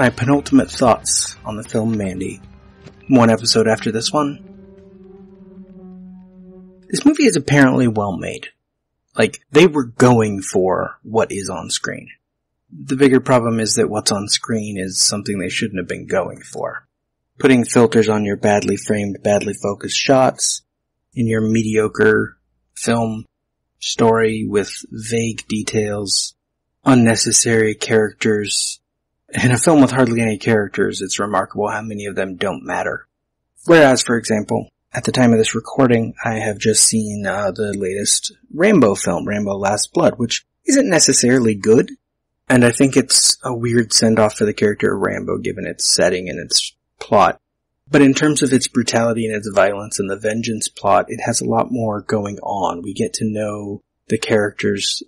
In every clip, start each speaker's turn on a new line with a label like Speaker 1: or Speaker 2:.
Speaker 1: my penultimate thoughts on the film Mandy. One episode after this one. This movie is apparently well made. Like, they were going for what is on screen. The bigger problem is that what's on screen is something they shouldn't have been going for. Putting filters on your badly framed, badly focused shots, in your mediocre film story with vague details, unnecessary characters. In a film with hardly any characters, it's remarkable how many of them don't matter. Whereas, for example, at the time of this recording, I have just seen the latest Rambo film, Rambo Last Blood, which isn't necessarily good, and I think it's a weird send-off for the character of Rambo given its setting and its plot. But in terms of its brutality and its violence and the vengeance plot, it has a lot more going on. We get to know the characters,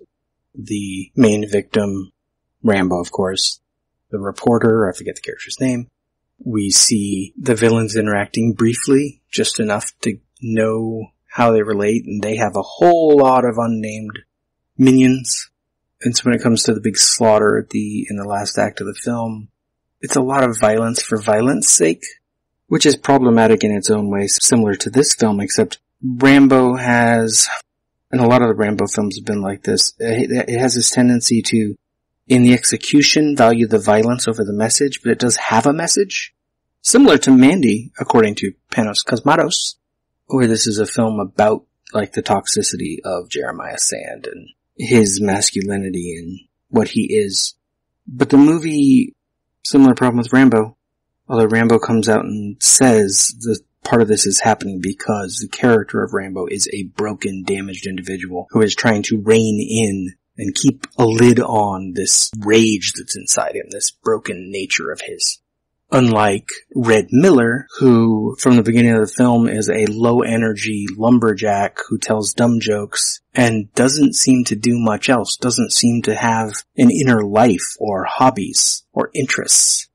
Speaker 1: the main victim, Rambo, of course, the reporter, I forget the character's name. We see the villains interacting briefly, just enough to know how they relate, and they have a whole lot of unnamed minions. And so when it comes to the big slaughter in the last act of the film, it's a lot of violence for violence sake, which is problematic in its own way, similar to this film, except Rambo has, and a lot of the Rambo films have been like this, it has this tendency to, in the execution, value the violence over the message, but it does have a message. Similar to Mandy, according to Panos Cosmatos, where this is a film about, like, the toxicity of Jeremiah Sand and his masculinity and what he is. But the movie, similar problem with Rambo, although Rambo comes out and says that part of this is happening because the character of Rambo is a broken, damaged individual who is trying to rein in and keep a lid on this rage that's inside him, this broken nature of his. Unlike Red Miller, who from the beginning of the film is a low-energy lumberjack who tells dumb jokes and doesn't seem to do much else, doesn't seem to have an inner life or hobbies or interests.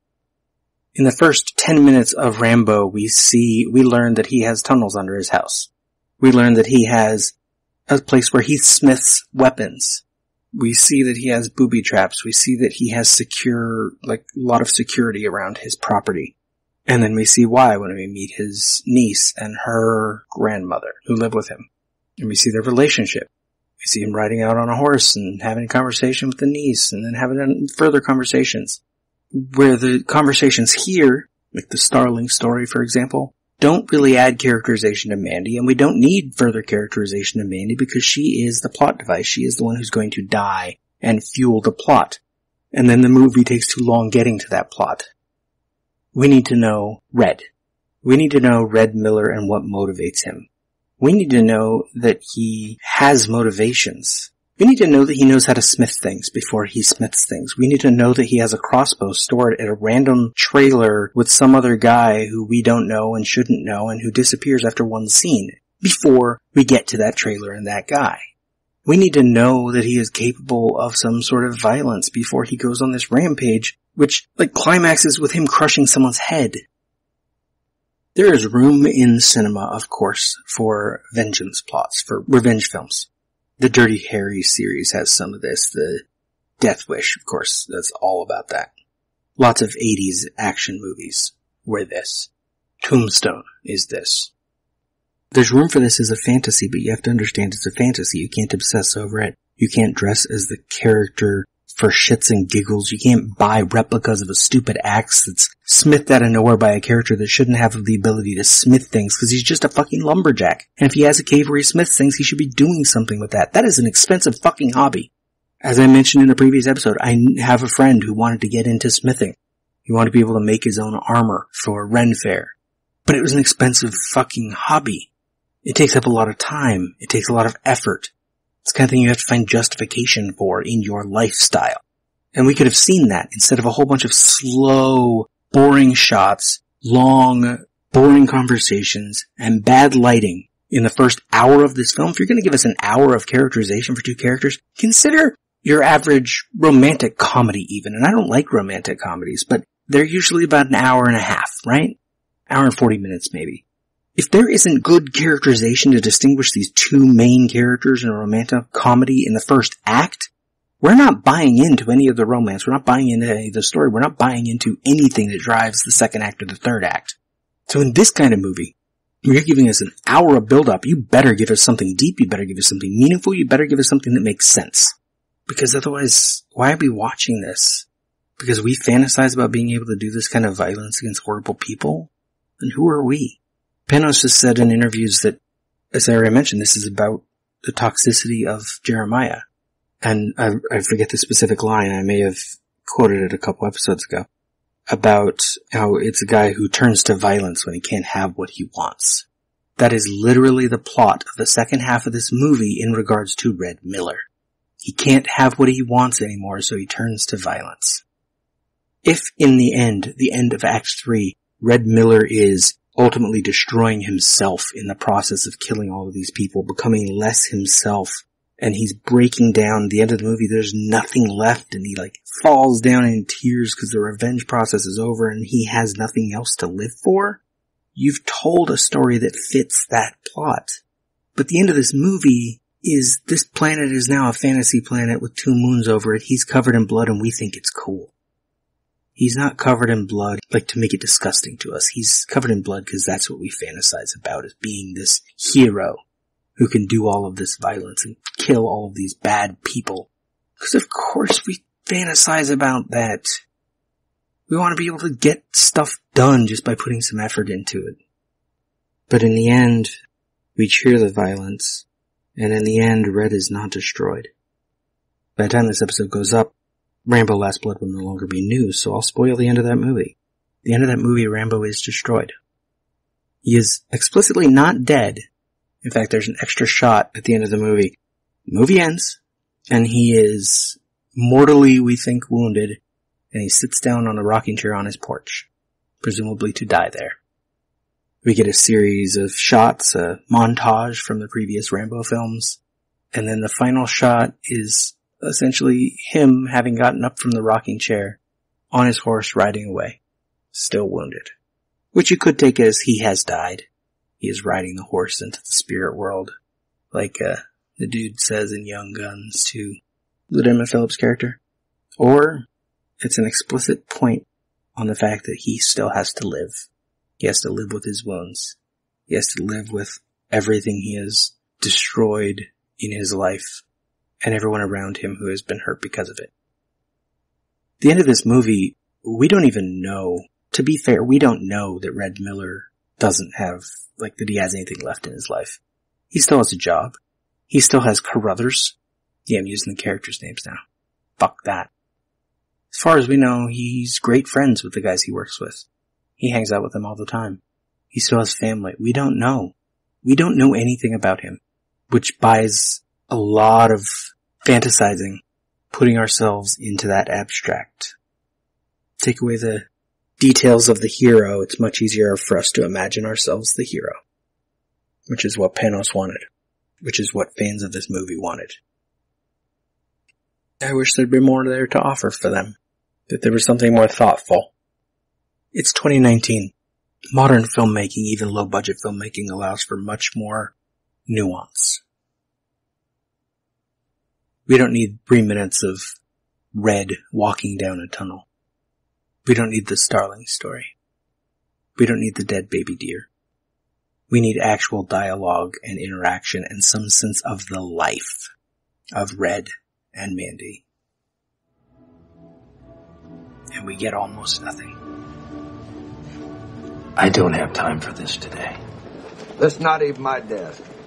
Speaker 1: In the first 10 minutes of Rambo, we learn that he has tunnels under his house. We learn that he has a place where he smiths weapons. We see that he has booby traps. We see that he has a lot of security around his property. And then we see why when we meet his niece and her grandmother who live with him. And we see their relationship. We see him riding out on a horse and having a conversation with the niece and then having further conversations. Where the conversations here, like the Starling story, for example, don't really add characterization to Mandy, and we don't need further characterization of Mandy because she is the plot device. She is the one who's going to die and fuel the plot. And then the movie takes too long getting to that plot. We need to know Red. We need to know Red Miller and what motivates him. We need to know that he has motivations. We need to know that he knows how to smith things before he smiths things. We need to know that he has a crossbow stored at a random trailer with some other guy who we don't know and shouldn't know and who disappears after one scene before we get to that trailer and that guy. We need to know that he is capable of some sort of violence before he goes on this rampage, which, climaxes with him crushing someone's head. There is room in cinema, of course, for vengeance plots, for revenge films. The Dirty Harry series has some of this. The Death Wish, of course, that's all about that. Lots of 80s action movies were this. Tombstone is this. There's room for this as a fantasy, but you have to understand it's a fantasy. You can't obsess over it. You can't dress as the character for shits and giggles. You can't buy replicas of a stupid axe that's smithed out of nowhere by a character that shouldn't have the ability to smith things because he's just a fucking lumberjack. And if he has a cave where he smiths things, he should be doing something with that. That is an expensive fucking hobby. As I mentioned in a previous episode, I have a friend who wanted to get into smithing. He wanted to be able to make his own armor for Ren Fair. But it was an expensive fucking hobby. It takes up a lot of time. It takes a lot of effort. It's the kind of thing you have to find justification for in your lifestyle. And we could have seen that instead of a whole bunch of slow, boring shots, long, boring conversations, and bad lighting in the first hour of this film. If you're going to give us an hour of characterization for two characters, consider your average romantic comedy even. And I don't like romantic comedies, but they're usually about an hour and a half, right? Hour and 40 minutes maybe. If there isn't good characterization to distinguish these two main characters in a romantic comedy in the first act, we're not buying into any of the romance. We're not buying into any of the story. We're not buying into anything that drives the second act or the third act. So in this kind of movie, you're giving us an hour of build-up. You better give us something deep. You better give us something meaningful. You better give us something that makes sense. Because otherwise, why are we watching this? Because we fantasize about being able to do this kind of violence against horrible people? And who are we? Panos has said in interviews that, as I already mentioned, this is about the toxicity of Jeremiah. And I forget the specific line. I may have quoted it a couple episodes ago. About how it's a guy who turns to violence when he can't have what he wants. That is literally the plot of the second half of this movie in regards to Red Miller. He can't have what he wants anymore, so he turns to violence. If in the end of Act 3, Red Miller is ultimately destroying himself in the process of killing all of these people, becoming less himself, and he's breaking down at the end of the movie, there's nothing left, and he falls down in tears because the revenge process is over and he has nothing else to live for. You've told a story that fits that plot. But the end of this movie is this planet is now a fantasy planet with 2 moons over it. He's covered in blood and we think it's cool. He's not covered in blood to make it disgusting to us. He's covered in blood because that's what we fantasize about, as being this hero who can do all of this violence and kill all of these bad people. Because of course we fantasize about that. We want to be able to get stuff done just by putting some effort into it. But in the end, we cheer the violence, and in the end, Red is not destroyed. By the time this episode goes up, Rambo Last Blood will no longer be news, so I'll spoil the end of that movie. The end of that movie, Rambo is destroyed. He is explicitly not dead. In fact, there's an extra shot at the end of the movie. The movie ends, and he is mortally, we think, wounded, and he sits down on a rocking chair on his porch, presumably to die there. We get a series of shots, a montage from the previous Rambo films, and then the final shot is essentially him having gotten up from the rocking chair on his horse riding away, still wounded. Which you could take as he has died. He is riding the horse into the spirit world, like the dude says in Young Guns to Lieutenant Phillips' character. Or it's an explicit point on the fact that he still has to live. He has to live with his wounds. He has to live with everything he has destroyed in his life and everyone around him who has been hurt because of it. The end of this movie, we don't even know. To be fair, we don't know that Red Miller doesn't have, that he has anything left in his life. He still has a job. He still has Carruthers. Yeah, I'm using the characters' names now. Fuck that. As far as we know, he's great friends with the guys he works with. He hangs out with them all the time. He still has family. We don't know. We don't know anything about him, which buys a lot of fantasizing, putting ourselves into that abstract. Take away the details of the hero, it's much easier for us to imagine ourselves the hero. Which is what Panos wanted. Which is what fans of this movie wanted. I wish there'd been more there to offer for them. That there was something more thoughtful. It's 2019. Modern filmmaking, even low-budget filmmaking, allows for much more nuance. We don't need 3 minutes of Red walking down a tunnel. We don't need the Starling story. We don't need the dead baby deer. We need actual dialogue and interaction and some sense of the life of Red and Mandy. And we get almost nothing.
Speaker 2: I don't have time for this today.
Speaker 3: That's not even my desk.